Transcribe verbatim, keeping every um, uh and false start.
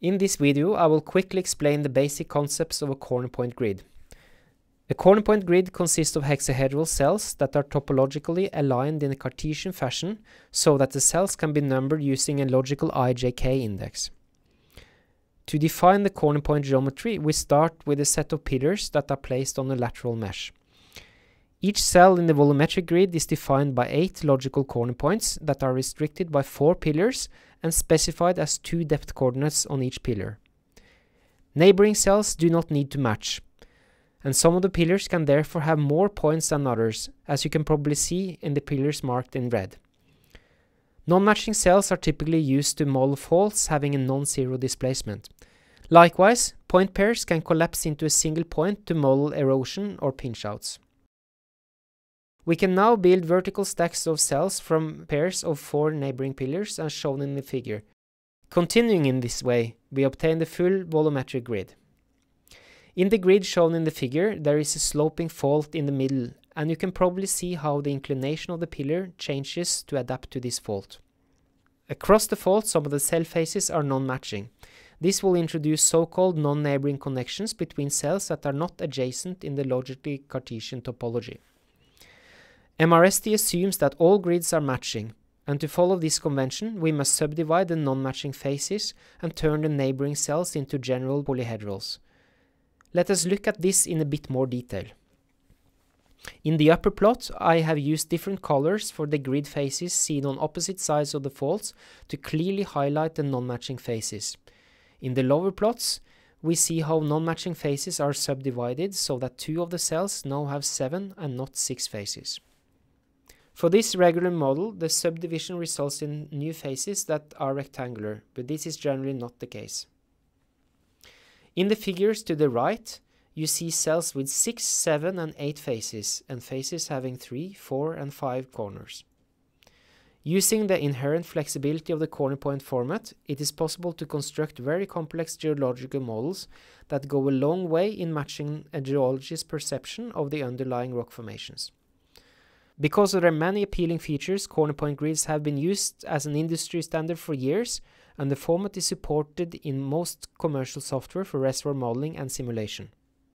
In this video, I will quickly explain the basic concepts of a Cornerpoint grid. A Cornerpoint grid consists of hexahedral cells that are topologically aligned in a Cartesian fashion so that the cells can be numbered using a logical I J K index. To define the Cornerpoint geometry, we start with a set of pillars that are placed on a lateral mesh. Each cell in the volumetric grid is defined by eight logical corner points that are restricted by four pillars and specified as two depth coordinates on each pillar. Neighboring cells do not need to match, and some of the pillars can therefore have more points than others, as you can probably see in the pillars marked in red. Non-matching cells are typically used to model faults having a non-zero displacement. Likewise, point pairs can collapse into a single point to model erosion or pinch-outs. We can now build vertical stacks of cells from pairs of four neighboring pillars as shown in the figure. Continuing in this way, we obtain the full volumetric grid. In the grid shown in the figure, there is a sloping fault in the middle, and you can probably see how the inclination of the pillar changes to adapt to this fault. Across the fault, some of the cell faces are non-matching. This will introduce so-called non-neighboring connections between cells that are not adjacent in the logically Cartesian topology. M R S T assumes that all grids are matching, and to follow this convention, we must subdivide the non-matching faces and turn the neighboring cells into general polyhedrals. Let us look at this in a bit more detail. In the upper plot, I have used different colors for the grid faces seen on opposite sides of the faults to clearly highlight the non-matching faces. In the lower plots, we see how non-matching faces are subdivided so that two of the cells now have seven and not six faces. For this regular model, the subdivision results in new faces that are rectangular, but this is generally not the case. In the figures to the right, you see cells with six, seven and eight faces, and faces having three, four and five corners. Using the inherent flexibility of the Cornerpoint format, it is possible to construct very complex geological models that go a long way in matching a geologist's perception of the underlying rock formations. Because of their many appealing features, Cornerpoint grids have been used as an industry standard for years, and the format is supported in most commercial software for reservoir modeling and simulation.